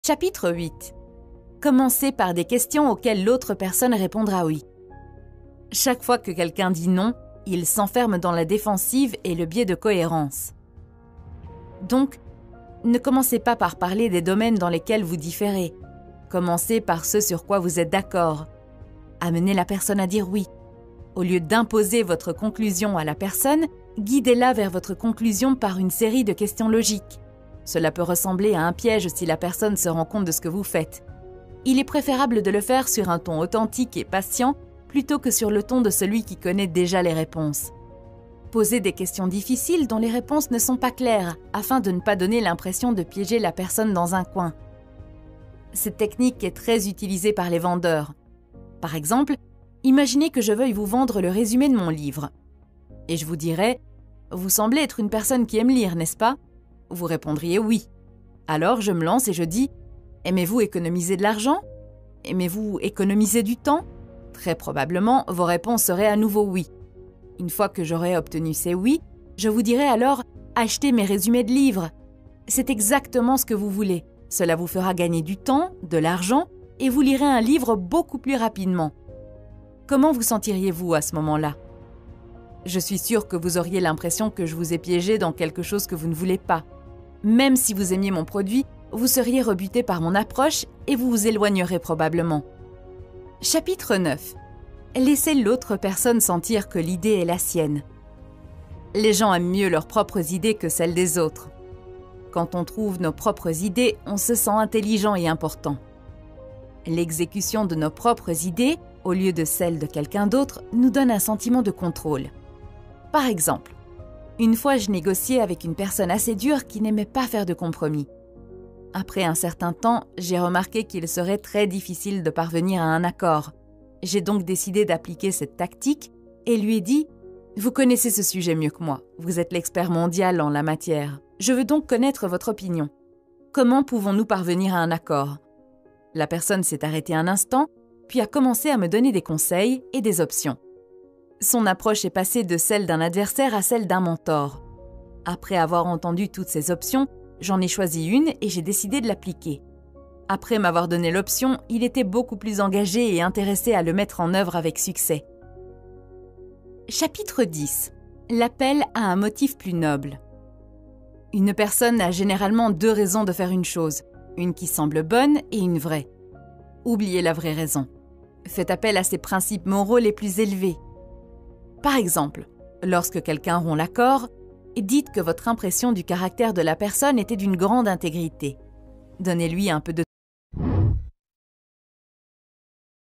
Chapitre 8. Commencez par des questions auxquelles l'autre personne répondra oui. Chaque fois que quelqu'un dit non, il s'enferme dans la défensive et le biais de cohérence. Donc, ne commencez pas par parler des domaines dans lesquels vous différez. Commencez par ce sur quoi vous êtes d'accord. Amenez la personne à dire oui. Au lieu d'imposer votre conclusion à la personne, guidez-la vers votre conclusion par une série de questions logiques. Cela peut ressembler à un piège si la personne se rend compte de ce que vous faites. Il est préférable de le faire sur un ton authentique et patient plutôt que sur le ton de celui qui connaît déjà les réponses. Posez des questions difficiles dont les réponses ne sont pas claires, afin de ne pas donner l'impression de piéger la personne dans un coin. Cette technique est très utilisée par les vendeurs. Par exemple, imaginez que je veuille vous vendre le résumé de mon livre. Et je vous dirais « Vous semblez être une personne qui aime lire, n'est-ce pas ?» Vous répondriez « Oui ». Alors je me lance et je dis « Aimez-vous économiser de l'argent ? Aimez-vous économiser du temps ?» Très probablement, vos réponses seraient à nouveau « oui ». Une fois que j'aurai obtenu ces « oui », je vous dirai alors « Achetez mes résumés de livres ». C'est exactement ce que vous voulez. Cela vous fera gagner du temps, de l'argent, et vous lirez un livre beaucoup plus rapidement. Comment vous sentiriez-vous à ce moment-là ? Je suis sûre que vous auriez l'impression que je vous ai piégé dans quelque chose que vous ne voulez pas. Même si vous aimiez mon produit, vous seriez rebuté par mon approche et vous vous éloignerez probablement. Chapitre 9. Laissez l'autre personne sentir que l'idée est la sienne. Les gens aiment mieux leurs propres idées que celles des autres. Quand on trouve nos propres idées, on se sent intelligent et important. L'exécution de nos propres idées, au lieu de celle de quelqu'un d'autre, nous donne un sentiment de contrôle. Par exemple, une fois je négociais avec une personne assez dure qui n'aimait pas faire de compromis. Après un certain temps, j'ai remarqué qu'il serait très difficile de parvenir à un accord. J'ai donc décidé d'appliquer cette tactique et lui ai dit « Vous connaissez ce sujet mieux que moi, vous êtes l'expert mondial en la matière. Je veux donc connaître votre opinion. Comment pouvons-nous parvenir à un accord ?» La personne s'est arrêtée un instant, puis a commencé à me donner des conseils et des options. Son approche est passée de celle d'un adversaire à celle d'un mentor. Après avoir entendu toutes ces options, j'en ai choisi une et j'ai décidé de l'appliquer. Après m'avoir donné l'option, il était beaucoup plus engagé et intéressé à le mettre en œuvre avec succès. Chapitre 10. L'appel à un motif plus noble. Une personne a généralement deux raisons de faire une chose, une qui semble bonne et une vraie. Oubliez la vraie raison. Faites appel à ses principes moraux les plus élevés. Par exemple, lorsque quelqu'un rompt l'accord, dites que votre impression du caractère de la personne était d'une grande intégrité. Donnez-lui un peu de